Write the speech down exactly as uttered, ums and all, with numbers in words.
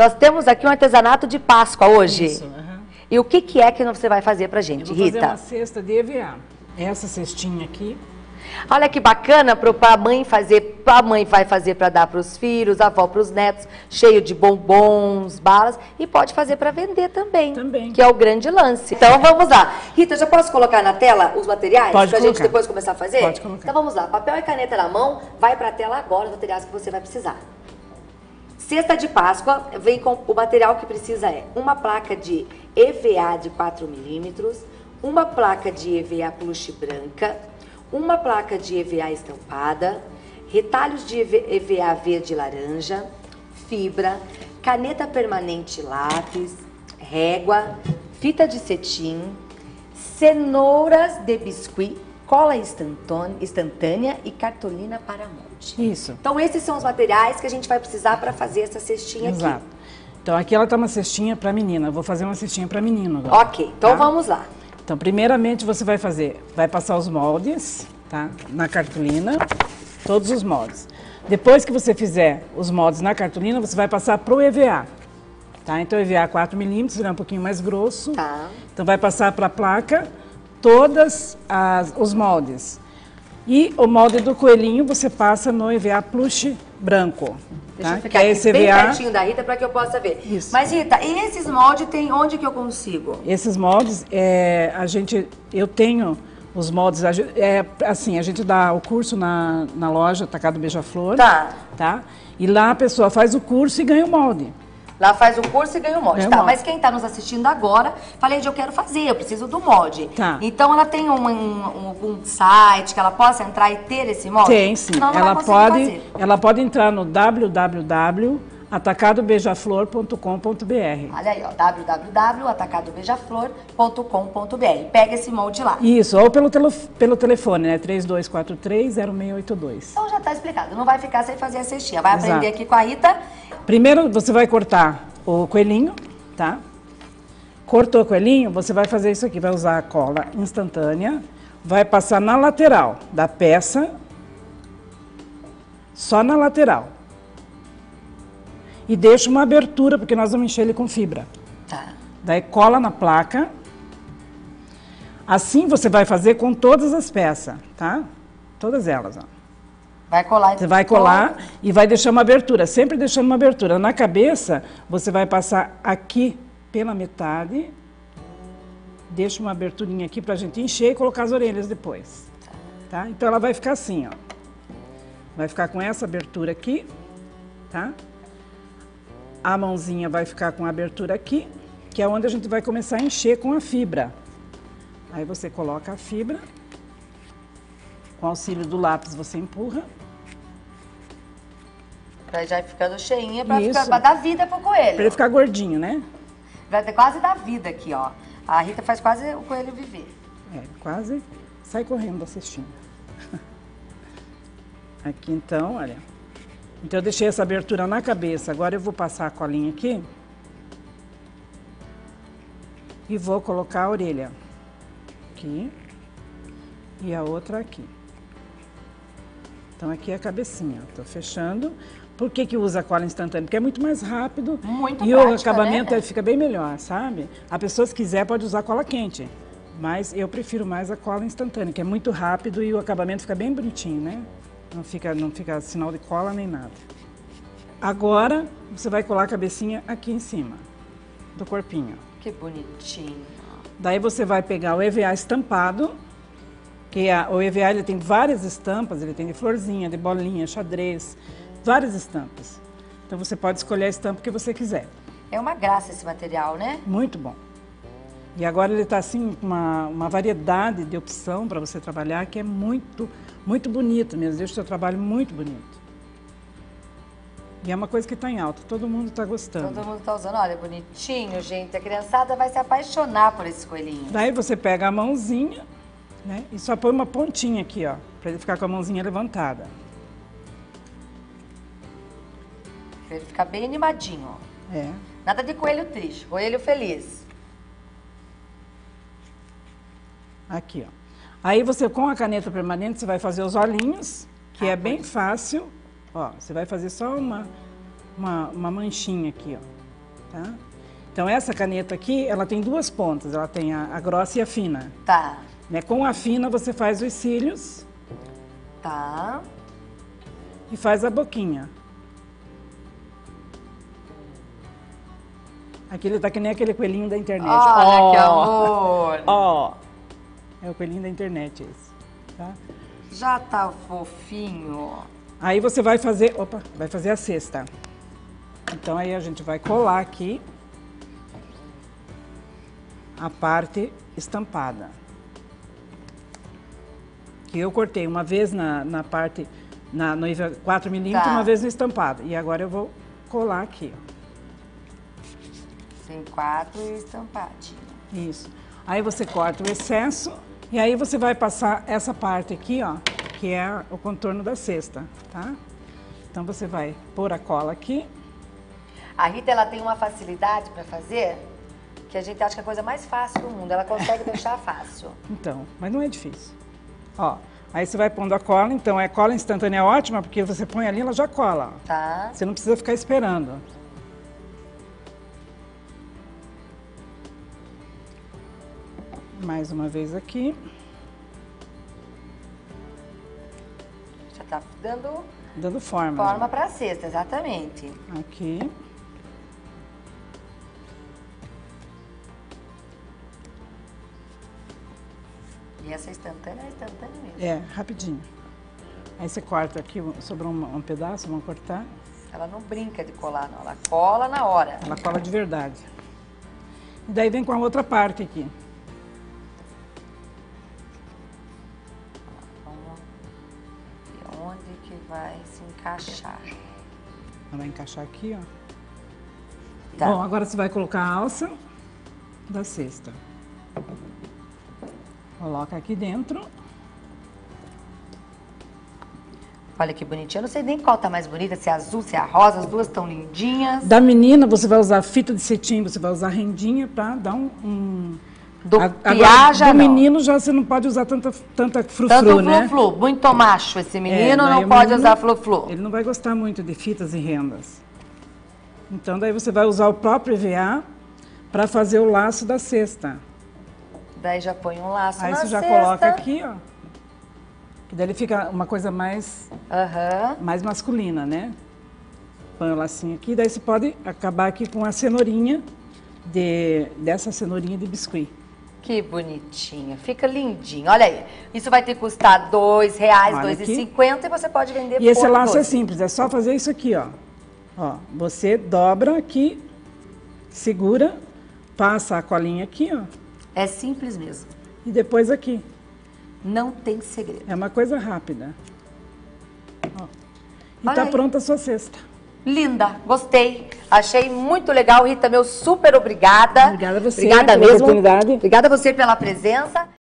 Nós temos aqui um artesanato de Páscoa hoje. Isso, uhum. E o que, que é que você vai fazer pra gente, Eu vou Rita? fazer uma cesta de E V A. Essa cestinha aqui. Olha que bacana para a mãe fazer, a mãe vai fazer para dar para os filhos, a avó para os netos, cheio de bombons, balas, e pode fazer para vender também, Também. Que é o grande lance. Então vamos lá. Rita, já posso colocar na tela os materiais? Pode Para a colocar. gente depois começar a fazer? Pode colocar. Então vamos lá, papel e caneta na mão, vai para a tela agora os materiais que você vai precisar. Cesta de Páscoa, vem com o material que precisa é uma placa de E V A de quatro milímetros, uma placa de E V A plush branca, uma placa de E V A estampada, retalhos de E V A verde e laranja, fibra, caneta permanente lápis, régua, fita de cetim, cenouras de biscuit, cola instantânea e cartolina para molde. Isso. Então esses são os materiais que a gente vai precisar para fazer essa cestinha Exato. aqui. Então aqui ela tá uma cestinha para menina. Eu vou fazer uma cestinha para menino agora. Ok, então tá? vamos lá. Então, primeiramente você vai fazer, vai passar os moldes, tá? Na cartolina, todos os moldes. Depois que você fizer os moldes na cartolina, você vai passar pro E V A, tá? Então, E V A quatro milímetros, ele é um pouquinho mais grosso. Tá. Então, vai passar para a placa todos os moldes. E o molde do coelhinho você passa no E V A plush branco. Deixa tá? eu ficar que é aqui esse bem E V A... pertinho da Rita para que eu possa ver. Isso. Mas Rita, e esses moldes tem onde que eu consigo? Esses moldes, é, a gente, eu tenho os moldes, a gente- é, assim, a gente dá o curso na, na loja Atacado Beija-Flor, Tá. tá? E lá a pessoa faz o curso e ganha o molde. Lá faz o curso e ganha o molde. Ganha o Tá, molde. mas quem tá nos assistindo agora, falei de eu quero fazer, eu preciso do molde. Tá. Então ela tem um, um, um site que ela possa entrar e ter esse molde? Tem, sim. Senão não Ela vai conseguir pode, fazer. ela pode entrar no w w w ponto atacado beija flor ponto com ponto b r. Olha aí, ó, w w w ponto atacado beija flor ponto com ponto b r. Pega esse molde lá. Isso, ou pelo, tele, pelo telefone, né? três dois quatro três, zero seis oito dois. Então já tá explicado, não vai ficar sem fazer a cestinha. Vai Exato. aprender aqui com a Rita. Primeiro você vai cortar o coelhinho, tá? Cortou o coelhinho, você vai fazer isso aqui, vai usar a cola instantânea, vai passar na lateral da peça, só na lateral. E deixa uma abertura, porque nós vamos encher ele com fibra. Tá. Daí cola na placa. Assim você vai fazer com todas as peças, tá? Todas elas, ó. Vai colar. Você vai colar e vai deixar uma abertura, sempre deixando uma abertura. Na cabeça, você vai passar aqui pela metade, deixa uma aberturinha aqui pra gente encher e colocar as orelhas depois. Tá? Então ela vai ficar assim, ó. Vai ficar com essa abertura aqui, tá? A mãozinha vai ficar com a abertura aqui, que é onde a gente vai começar a encher com a fibra. Aí você coloca a fibra, com auxílio do lápis você empurra. Pra já ir ficando cheinha, pra, Isso. ficar, pra dar vida pro coelho. Pra ele ficar gordinho, né? Vai ter quase dar vida aqui, ó. A Rita faz quase o coelho viver. É, quase sai correndo da cestinha. Aqui então, olha. Então eu deixei essa abertura na cabeça. Agora eu vou passar a colinha aqui. E vou colocar a orelha. Aqui. E a outra aqui. Então aqui é a cabecinha. Tô fechando. Por que que usa a cola instantânea? Porque é muito mais rápido. Muito e prática, o acabamento né? aí fica bem melhor, sabe? A pessoa, se quiser, pode usar cola quente. Mas eu prefiro mais a cola instantânea, que é muito rápido e o acabamento fica bem bonitinho, né? Não fica, não fica sinal de cola nem nada. Agora, você vai colar a cabecinha aqui em cima do corpinho. Que bonitinho. Daí você vai pegar o E V A estampado, que a, o E V A ele tem várias estampas, ele tem de florzinha, de bolinha, xadrez, várias estampas. Então você pode escolher a estampa que você quiser. É uma graça esse material, né? Muito bom. E agora ele está assim, com uma, uma variedade de opção para você trabalhar, que é muito, muito bonito mesmo, deixa o seu trabalho muito bonito. E é uma coisa que está em alta, todo mundo está gostando. Todo mundo tá usando, olha, bonitinho, gente. A criançada vai se apaixonar por esse coelhinho. Daí você pega a mãozinha, né, e só põe uma pontinha aqui, ó, para ele ficar com a mãozinha levantada. Pra ele ficar bem animadinho, ó. É. Nada de coelho triste, coelho feliz. Aqui, ó. Aí você, com a caneta permanente, você vai fazer os olhinhos, que Ah, é bem bonito. fácil. Ó, você vai fazer só uma, uma, uma manchinha aqui, ó. tá? Então, essa caneta aqui, ela tem duas pontas, ela tem a, a grossa e a fina. Tá. Né? Com a fina, você faz os cílios. Tá. E faz a boquinha. Aquele tá que nem aquele coelhinho da internet. Olha oh, que amor! Ó, oh, é o coelhinho da internet esse, tá? Já tá fofinho. Aí você vai fazer, opa, vai fazer a cesta. Então aí a gente vai colar aqui a parte estampada. Que eu cortei uma vez na, na parte, na noiva quatro milímetros, Tá. uma vez no estampado. E agora eu vou colar aqui, ó. Tem quatro e estampadinho. Isso. Aí você corta o excesso e aí você vai passar essa parte aqui, ó, que é o contorno da cesta, tá? Então você vai pôr a cola aqui. A Rita, ela tem uma facilidade pra fazer que a gente acha que é a coisa mais fácil do mundo. Ela consegue deixar fácil. Então, mas não é difícil. Ó, aí você vai pondo a cola, então é cola instantânea é ótima, porque você põe ali, ela já cola, ó. Tá? Você não precisa ficar esperando. Mais uma vez aqui. Já tá dando Dando forma. forma pra cesta, exatamente. Aqui. E essa instantânea é instantânea mesmo. É, rapidinho. Aí você corta aqui, sobrou um, um pedaço, vamos cortar. Ela não brinca de colar, não. Ela cola na hora. Ela cola de verdade. E daí vem com a outra parte aqui. Vamos ver onde que vai se encaixar. Ela vai encaixar aqui, ó. Tá. Bom, agora você vai colocar a alça da cesta. Coloca aqui dentro. Olha que bonitinha. Eu não sei nem qual tá mais bonita, se é azul, se é rosa. As duas estão lindinhas. Da menina, você vai usar fita de cetim, você vai usar rendinha pra dar um... um... Do A- piá já do não. menino já você não pode usar tanta, tanta frufru, Tanto né? flu-flu. Muito macho esse menino, É, daí não o pode menino, usar flu-flu. Ele não vai gostar muito de fitas e rendas. Então, daí você vai usar o próprio E V A para fazer o laço da cesta. Daí já põe um laço Aí na você já cesta. coloca aqui, ó. Que daí ele fica uma coisa mais, Aham. mais masculina, né? Põe o lacinho aqui, daí você pode acabar aqui com a cenourinha, de, dessa cenourinha de biscuit. Que bonitinha. Fica lindinho. Olha aí. Isso vai te custar dois reais, Olha dois e aqui. cinquenta e você pode vender E esse por laço é doze. simples, é só fazer isso aqui, ó. Ó, você dobra aqui, segura, passa a colinha aqui, ó. É simples mesmo. E depois aqui. Não tem segredo. É uma coisa rápida. Ó. E Olha tá aí. pronta a sua cesta. Linda, gostei. Achei muito legal, Rita, meu super obrigada. Obrigada a você Obrigada pela mesmo. oportunidade. Obrigada a você pela presença.